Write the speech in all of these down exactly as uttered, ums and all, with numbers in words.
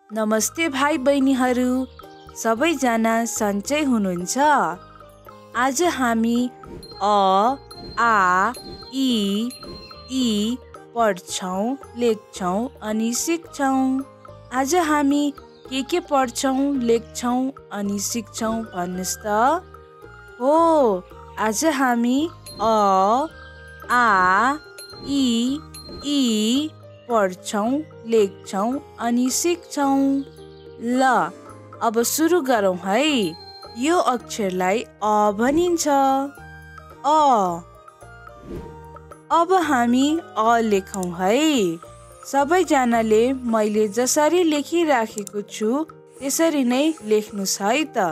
नमस्ते भाइ बहिनीहरू, सबैजना सन्चै हुनुहुन्छ? आज हामी अ, आ, इ, ई पढ्छौँ, लेख्छौँ अनि सिक्छौँ। आज हामी के के पढ्छौँ, लेख्छौँ अनि सिक्छौँ भन्नुस् त? हो, आज हामी अ, आ, इ, ई पढ्छौँ, लेख्छौँ अनि सिक्छौँ। ल, अब सुरु गरौँ है। यो अक्षरलाई अ भनिन्छ। अ। अब हामी अ लेखौँ है। सबैजनाले मैले जसरी लेखिराखेको छु त्यसरी नै लेख्नुस् है त।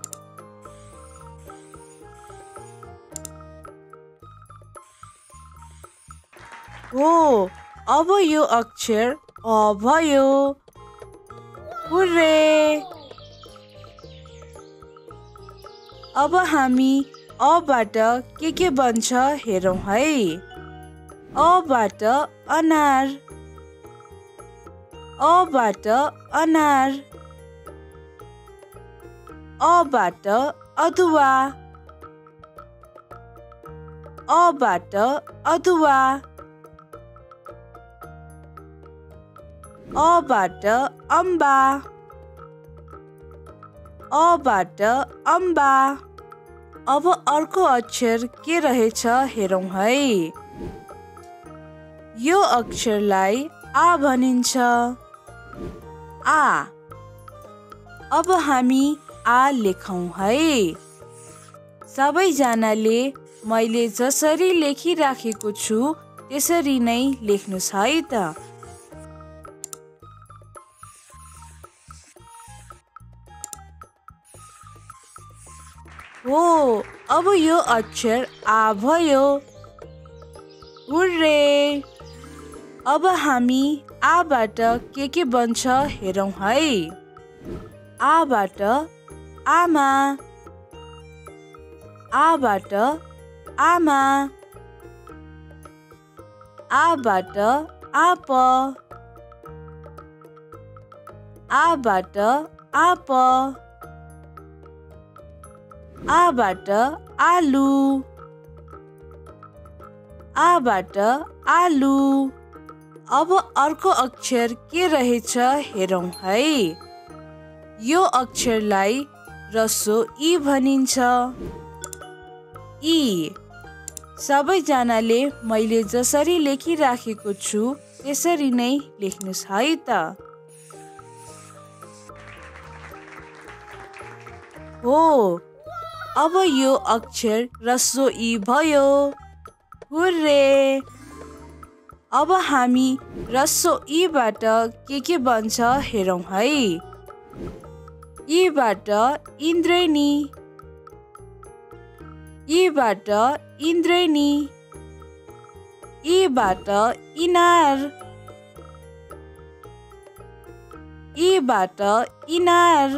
हो, अब यो अक्षर अ भयो। हुर्रे! अब हामी अबाट के के बन्छ हेरौँ है। अबाट अनार, अबाट अनार। अबाट अदुवा, अबाट अदुवा। अबाट अम्बा, अबाट अम्बा। अब अर्को अक्षर के रहेछ हेरौँ है। यो अक्षरलाई आ भनिन्छ। आ। अब हामी आ लेखौँ है। सबैजनाले मैले जसरी लेखिराखेको छु त्यसरी नै लेख्नुस् है त। हो, अब यो अक्षर आ भयो। हुर्रे! अब हामी आबाट के के बन्छ हेरौँ है। आबाट आमा, आबाट आमा। आबाट आप, आबाट आप। आबाट आलु, आबाट आलु। अब अर्को अक्षर के रहेछ हेरौँ है। यो अक्षरलाई रस्सो इ भनिन्छ। इ। सबैजनाले मैले जसरी लेखिराखेको छु त्यसरी नै लेख्नुस् है त। हो, अब यो अक्षर रस्सो इ भयो। हुर्रे! अब हामी रस्सो इ बाट के के बन्छ हेरौँ है। इ बाट इन्द्रेणी, इ बाट इन्द्रेणी। इ बाट इनार, इ बाट इनार।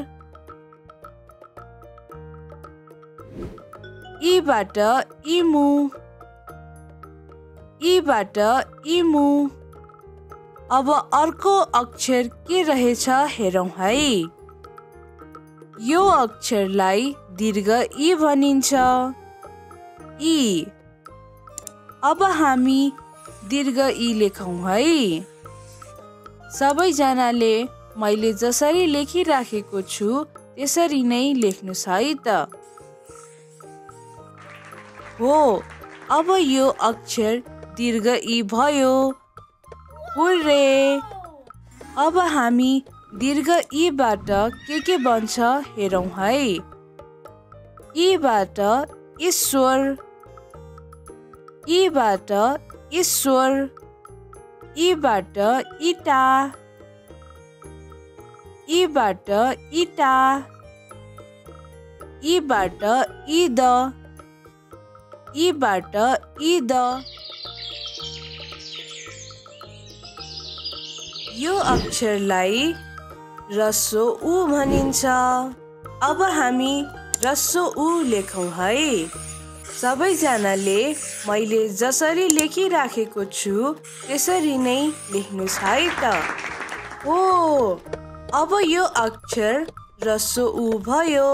इ बाट इमु, इ बाट इमु। अब अर्को अक्षर के रहेछ हेरौँ है। यो अक्षरलाई दीर्घ इ भनिन्छ। इ। अब हामी दीर्घ इ लेखौँ है। सबैजनाले मैले जसरी लेखिराखेको छु त्यसरी नै लेख्नुस् है त। हो, अब यो अक्षर दीर्घ इ भयो। हुर्रे! अब हामी दीर्घ इ बाट के के बन्छ हेरौँ है। इ बाट ईश्वर, इ बाट ईश्वर। इ बाट इटा, इ बाट इटा। इ बाट इद, इ बाट इद। यो अक्षरलाई रस्सो उ भनिन्छ। अब हामी रस्सो उ लेखौँ है। सबैजनाले मैले जसरी लेखिराखेको छु त्यसरी नै लेख्नुस् है त। हो, अब यो अक्षर रस्सो उ भयो।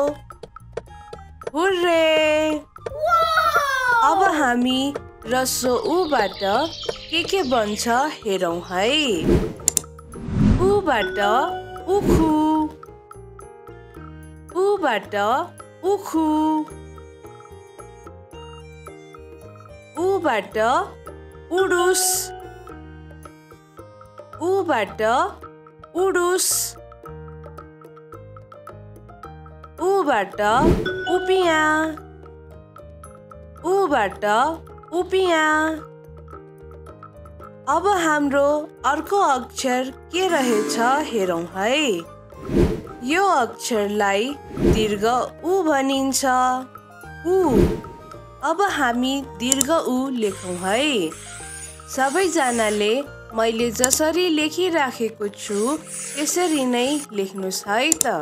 हुर्रे! अब हामी रस्सो उबाट के के बन्छ हेरौँ है। उबाट उखु, उबाट उखु, उबाट उडुस, उबाट उडुस, उबाट उपियाँ, उबाट उपियाँ। अब हाम्रो अर्को अक्षर के रहेछ हेरौँ है। यो अक्षरलाई दीर्घ उ भनिन्छ। उ। अब हामी दीर्घ उ लेखौँ है। सबैजनाले मैले जसरी लेखिराखेको छु त्यसरी नै लेख्नुस् है त।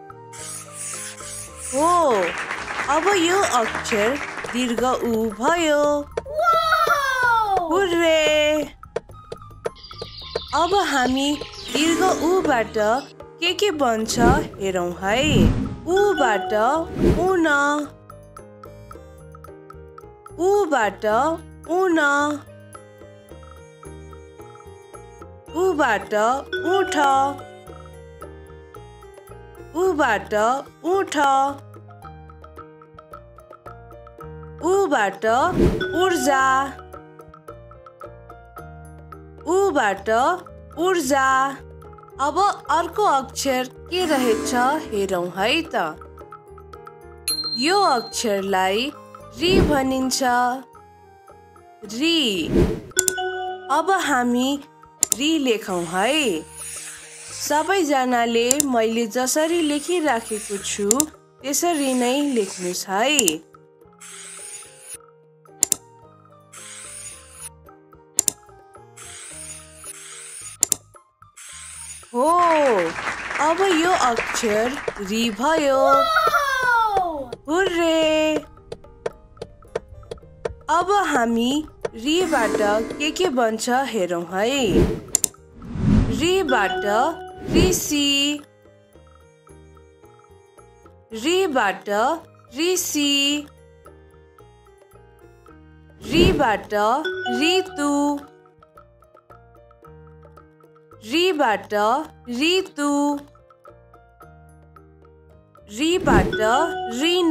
हो, अब यो अक्षर दीर्घ उ भयो। हुर्रे! अब हामी दीर्घ उबाट के के बन्छ हेरौँ है। उबाट उन, उबाट उन, उबाट उठ, उबाट उठ, उबाट ऊर्जा, उबाट ऊर्जा। अब अर्को अक्षर के रहेछ हेरौँ है त। यो अक्षरलाई रि भनिन्छ। रि। अब हामी रि लेखौँ है। सबैजनाले मैले जसरी लेखिराखेको छु त्यसरी नै लेख्नुस् है। हो, अब यो अक्षर रि भयो। हुर्रे! अब हामी रिबाट के के बन्छ हेरौँ है। रिबाट ऋषि, रिबाट ऋषि, रिबाट ऋतु, रिबाट ऋतु, रिबाट ऋण,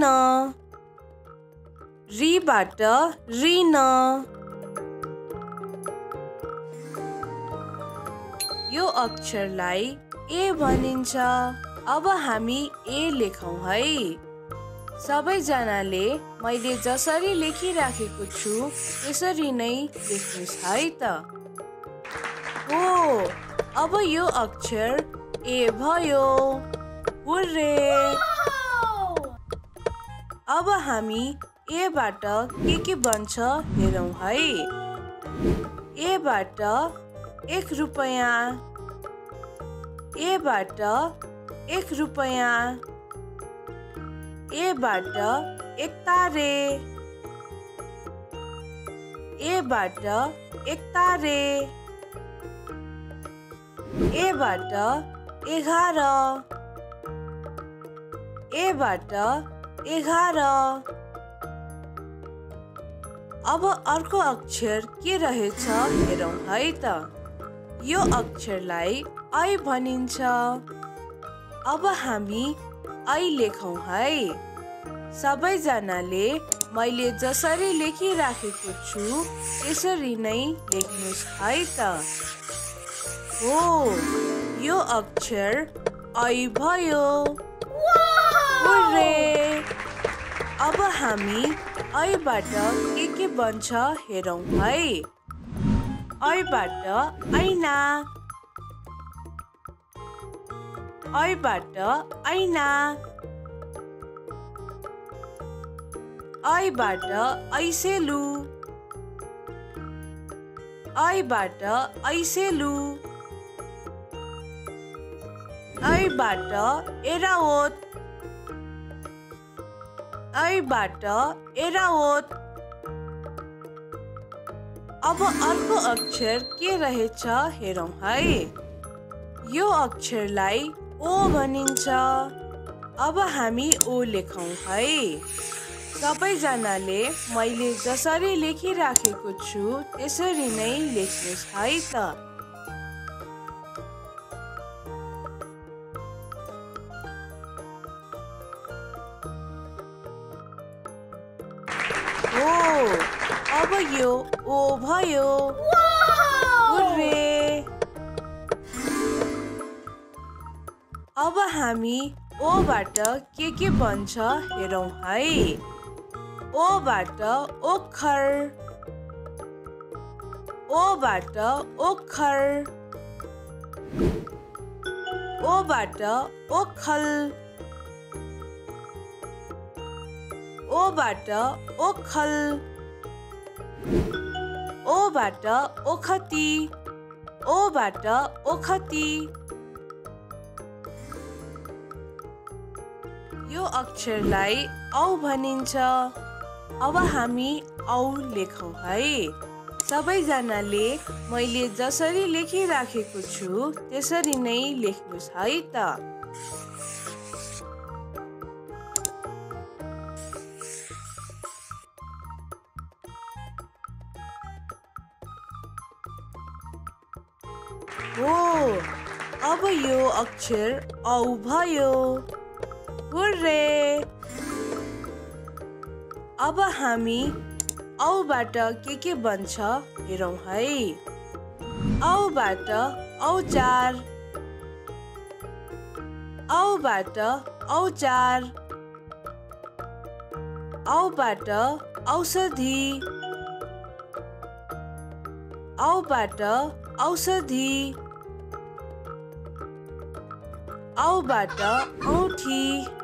रिबाट ऋण। यो अक्षरलाई ए भनिन्छ। अब हामी ए लेखौँ है। सबैजनाले मैले जसरी लेखिराखेको छु त्यसरी नै लेख्नुस् है त। हो, अब यो अक्षर ए भयो। हुर्रे! अब हामी एबाट के के बन्छ हेरौँ है। एबाट एक रुपैयाँ, एबाट एक रुपैयाँ, एबाट एक तारे, एबाट एक तारे, एबाट एघार, एबाट एघार। अब अर्को अक्षर के रहेछ हेरौँ है त। यो अक्षरलाई ऐ भनिन्छ। अब हामी ऐ लेखौँ है। सबैजनाले मैले जसरी लेखिराखेको छु त्यसरी नै लेख्नुस् है त। हो, यो अक्षर ऐ भयो। हुर्रे! अब हामी ऐबाट के के बन्छ हेरौँ है। ऐबाट ऐना, ऐबाट ऐना, ऐबाट ऐसेलु, ऐबाट ऐसेलु, ऐबाट एराओत, ऐबाट एराओत। अब अर्को अक्षर के रहेछ हेरौँ है। यो अक्षरलाई ओ भनिन्छ। अब हामी ओ लेखौँ है। सबैजनाले मैले जसरी लेखिराखेको छु त्यसरी नै लेख्नुहोस् है त। ओ, अब यो ओ भयो। हुर्रे! अब हामी ओबाट के के बन्छ हेरौँ है। ओबाट ओखर, ओबाट ओखर, ओबाट ओखल, ओबाट ओखल, ओबाट ओखती, ओबाट ओखती। यो अक्षरलाई औ भनिन्छ। अब हामी औ लेखौँ है। सबैजनाले मैले जसरी लेखिराखेको छु त्यसरी नै लेख्नुहोस् है त। हो, अब यो अक्षर औ भयो। हुर्रे! अब हामी औबाट के के बन्छ हेरौँ है। औबाट औजार, औबाट औचार, औबाट औषधि, औबाट औषधि, औबाट औठी,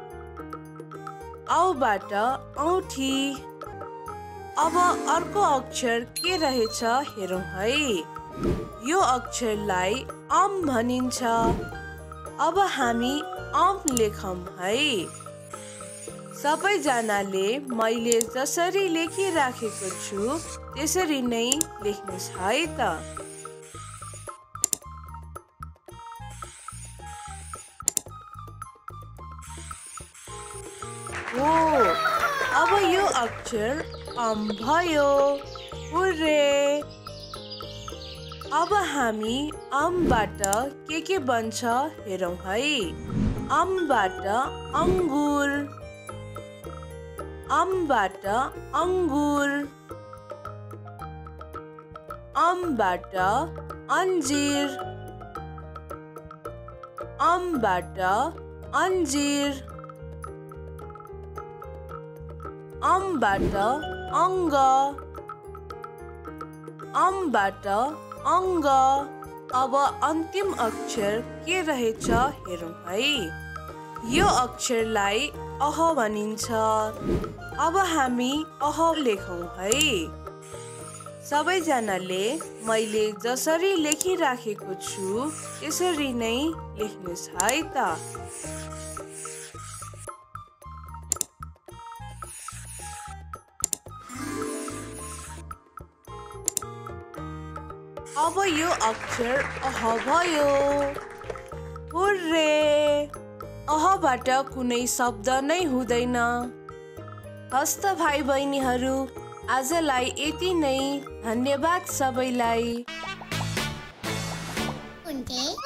औबाट औठी। अब अर्को अक्षर के रहेछ हेरौँ है। यो अक्षरलाई अम भनिन्छ। अब हामी अम लेखौँ है। सबैजनाले मैले जसरी लेखिराखेको छु त्यसरी नै लेख्नुहोस् है त। हो, अब यो अक्षर अम भयो। हुर्रे! अब हामी अमबाट के के बन्छ हेरौँ है। अमबाट अङ्गुर, अमबाट अङ्गुर, अमबाट अन्जिर, अमबाट अन्जिर, अमबाट अङ्ग, अमबाट अङ्ग। अब अन्तिम अक्षर के रहेछ हेरौँ है। यो अक्षरलाई अह भनिन्छ। अब हामी अह लेखौँ है। सबैजनाले मैले जसरी लेखिराखेको छु त्यसरी नै लेख्नुहोस् है त। अब यो अक्षर अह भयो। हुर्रे! अहबाट कुनै शब्द नै हुँदैन। हस्त भाइ बहिनीहरू, आजलाई यति नै। धन्यवाद सबैलाई। उनके